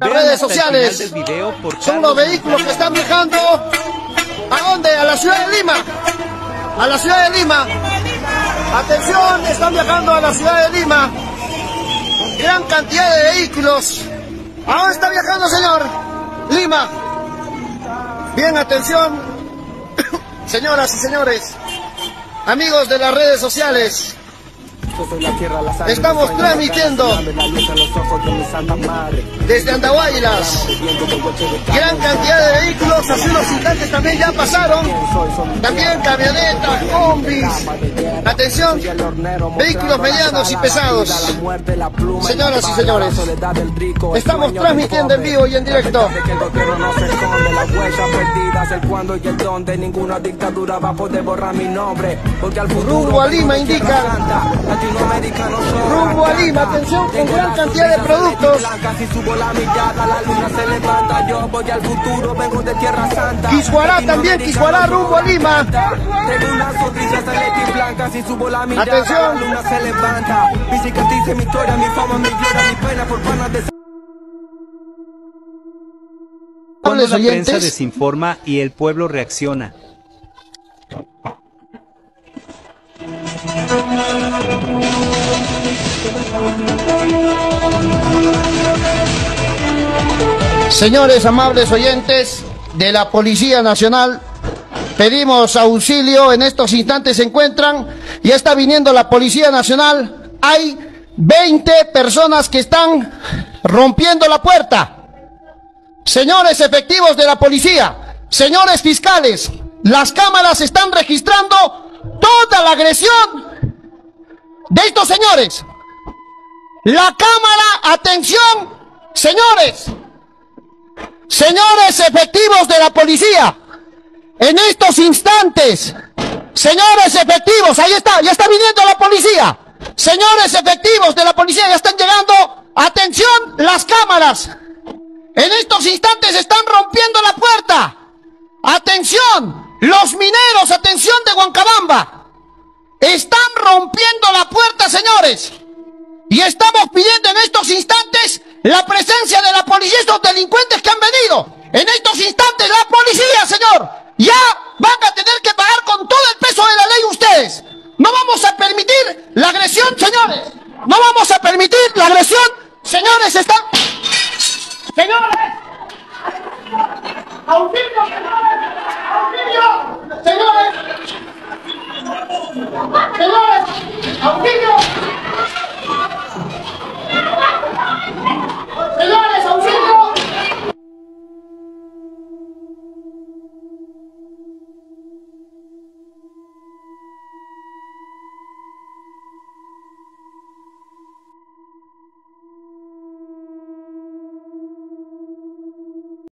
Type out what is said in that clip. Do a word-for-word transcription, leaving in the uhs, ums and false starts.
Las redes sociales son los vehículos que están viajando. ¿A dónde? A la ciudad de Lima. A la ciudad de Lima. Atención, están viajando a la ciudad de Lima. Gran cantidad de vehículos. ¿A dónde está viajando, señor? Lima. Bien, atención. Señoras y señores, amigos de las redes sociales, estamos transmitiendo desde Andahuaylas. Gran cantidad de vehículos, hace unos instantes también ya pasaron. También camionetas, combis. Atención, vehículos medianos y pesados. Señoras y señores, estamos transmitiendo en vivo y en directo. Rumbo a Lima indica. Rumbo a Lima, atención, con gran cantidad de productos. Quisquará también, Quisquará rumbo a Lima. Atención. Cuando la prensa desinforma y el pueblo reacciona. Señores amables oyentes de la Policía Nacional, pedimos auxilio. En estos instantes se encuentran, ya está viniendo la Policía Nacional. Hay veinte personas que están rompiendo la puerta. Señores efectivos de la policía, señores fiscales, las cámaras están registrando toda la agresión de estos señores. La cámara, atención, señores, señores efectivos de la policía, en estos instantes, señores efectivos, ahí está, ya está viniendo la policía, señores efectivos de la policía, ya están llegando, atención, las cámaras, en estos instantes están rompiendo la puerta, atención, los mineros, atención de Huancabamba, están rompiendo la puerta, señores, y estamos pidiendo en estos instantes la presencia de la policía, estos delincuentes que han venido. En estos instantes la policía, señor, ya van a tener que pagar con todo el peso de la ley ustedes. No vamos a permitir la agresión, señores. No vamos a permitir la agresión. Señores, están... Señores. Auxilio, señores. Auxilio. Señores. Señores. Auxilio.